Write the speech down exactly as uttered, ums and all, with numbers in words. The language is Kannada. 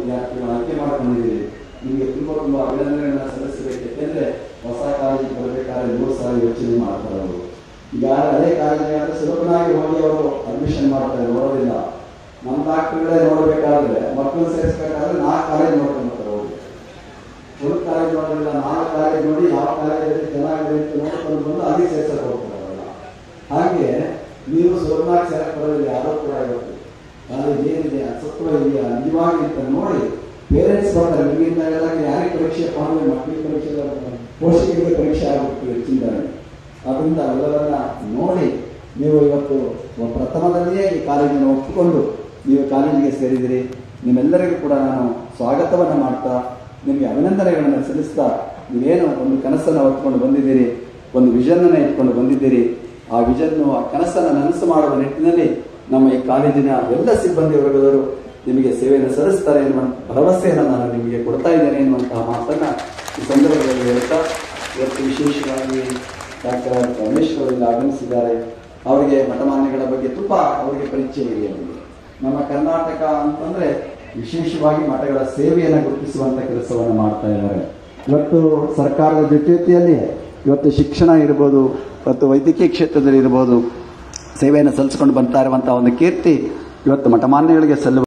ವಿದ್ಯಾರ್ಥಿಗಳು ಆಯ್ಕೆ ಮಾಡ್ಕೊಂಡಿದ್ದೀರಿ. ನಿಮಗೆ ತುಂಬ ತುಂಬ ಅಭಿನಂದನೆಗಳನ್ನ ಸಲ್ಲಿಸಬೇಕು. ಯಾಕೆಂದ್ರೆ ಹೊಸ ಕಾಲೇಜಿಗೆ ಬರಬೇಕಾದ್ರೆ ಮೂರು ಸಾವಿರ ಯೋಚನೆ ಮಾಡ್ತಾರೆ ಅವರು. ಈಗ ಹಳೆ ಕಾಲೇಜಿಗಾದ್ರೆ ಸುಲಭನಾಗಿ ಹೋಗಿ ಅವರು ಅಡ್ಮಿಷನ್ ಮಾಡ್ತಾರೆ, ನೋಡೋದಿಲ್ಲ. ನಮ್ಮ ಡಾಕ್ಟರ್ಗಳೇ ನೋಡಬೇಕಾದ್ರೆ ಮಕ್ಕಳು ಸೇರಿಸ್ಬೇಕಾದ್ರೆ ನಾಲ್ಕು ಕಾಲೇಜ್ ನೋಡ್ಕೊಂಡು ಬರ್ತಾರೆ ಹೋಗಿ. ಒಂದು ಕಾಲೇಜ್ ನೋಡೋದಿಲ್ಲ, ನಾಲ್ಕು ಕಾಲೇಜ್ ನೋಡಿ ಯಾವ ಕಾಲೇಜಲ್ಲಿ ಚೆನ್ನಾಗಿದೆ ಅಂತ ನೋಡ್ಕೊಂಡು ಬಂದು ಅಲ್ಲಿ ಸೇರ್ಸಕ್ಕೆ ಹೋಗ್ತಾರೆ ಅವರೆಲ್ಲ. ಹಾಗೆ ನೀವು ಸುಲಭನಾಗಿ ಸೇರಕ್ಕೆ ಬರೋದಿಲ್ಲ, ಯಾರೋ ಕೂಡ ಇವತ್ತು ಕಾಲೇಜ್ ಏನಿದೆ ಅಸತ್ವ ಇದೆಯಾ ನಿಜವಾಗಿ ಅಂತ ನೋಡಿ ಪೇರೆಂಟ್ಸ್ ಬರ್ತಾರೆ. ನಿಮ್ಮಿಂದ ಯಾರಿಗೆ ಪರೀಕ್ಷೆ ಮಾಡಿದ್ರೆ ಮಕ್ಕಳಿಗೆ ಪರೀಕ್ಷೆ, ಪೋಷಕರಿಗೆ ಪರೀಕ್ಷೆ ಆಗುತ್ತೆ ಹೆಚ್ಚಿದ್ದಾರೆ. ಅದರಿಂದ ಅವೆಲ್ಲವನ್ನ ನೋಡಿ ನೀವು ಇವತ್ತು ಪ್ರಥಮದಲ್ಲಿಯೇ ಈ ಕಾಲೇಜನ್ನು ಒಪ್ಪಿಕೊಂಡು ನೀವು ಕಾಲೇಜಿಗೆ ಸೇರಿದಿರಿ. ನಿಮ್ಮೆಲ್ಲರಿಗೂ ಕೂಡ ನಾನು ಸ್ವಾಗತವನ್ನು ಮಾಡ್ತಾ ನಿಮಗೆ ಅಭಿನಂದನೆಗಳನ್ನು ಸಲ್ಲಿಸ್ತಾ, ನೀವೇನು ಒಂದು ಕನಸನ್ನು ಹೊತ್ಕೊಂಡು ಬಂದಿದ್ದೀರಿ, ಒಂದು ವಿಷನ್ನನ್ನು ಇಟ್ಕೊಂಡು ಬಂದಿದ್ದೀರಿ. ಆ ವಿಷನ್ನು, ಆ ಕನಸನ್ನು ನನಸು ಮಾಡುವ ನಿಟ್ಟಿನಲ್ಲಿ ನಮ್ಮ ಈ ಕಾಲೇಜಿನ ಎಲ್ಲ ಸಿಬ್ಬಂದಿ ವರ್ಗದವರು ನಿಮಗೆ ಸೇವೆಯನ್ನು ಸಲ್ಲಿಸ್ತಾರೆ ಎನ್ನುವಂಥ ಭರವಸೆಯನ್ನು ನಾನು ನಿಮಗೆ ಕೊಡ್ತಾ ಇದ್ದೇನೆ ಎನ್ನುವಂತಹ ಮಾತನ್ನು ಈ ಸಂದರ್ಭದಲ್ಲಿ ಹೇಳ್ತಾ, ಇವತ್ತು ವಿಶೇಷವಾಗಿ ಡಾಕ್ಟರ್ ರಮೇಶ್ ಅವರಿಂದ ಆಗಮಿಸಿದ್ದಾರೆ. ಅವರಿಗೆ ಮಠಮಾನ್ಯಗಳ ಬಗ್ಗೆ ತುಂಬ ಅವರಿಗೆ ಪರಿಚಯ ಇದೆ. ಅವರಿಗೆ ನಮ್ಮ ಕರ್ನಾಟಕ ಅಂತಂದ್ರೆ ವಿಶೇಷವಾಗಿ ಮಠಗಳ ಸೇವೆಯನ್ನು ಗುರುತಿಸುವಂತ ಕೆಲಸವನ್ನು ಮಾಡ್ತಾ ಇದ್ದಾರೆ. ಇವತ್ತು ಸರ್ಕಾರದ ಜೊತೆಯಲ್ಲಿ ಇವತ್ತು ಶಿಕ್ಷಣ ಇರ್ಬೋದು, ಇವತ್ತು ವೈದ್ಯಕೀಯ ಕ್ಷೇತ್ರದಲ್ಲಿ ಇರ್ಬೋದು ಸೇವೆಯನ್ನು ಸಲ್ಲಿಸಿಕೊಂಡು ಬರ್ತಾ ಇರುವಂತಹ ಒಂದು ಕೀರ್ತಿ ಇವತ್ತು ಮಠಮಾನ್ಯಗಳಿಗೆ ಸಲ್ಲುವ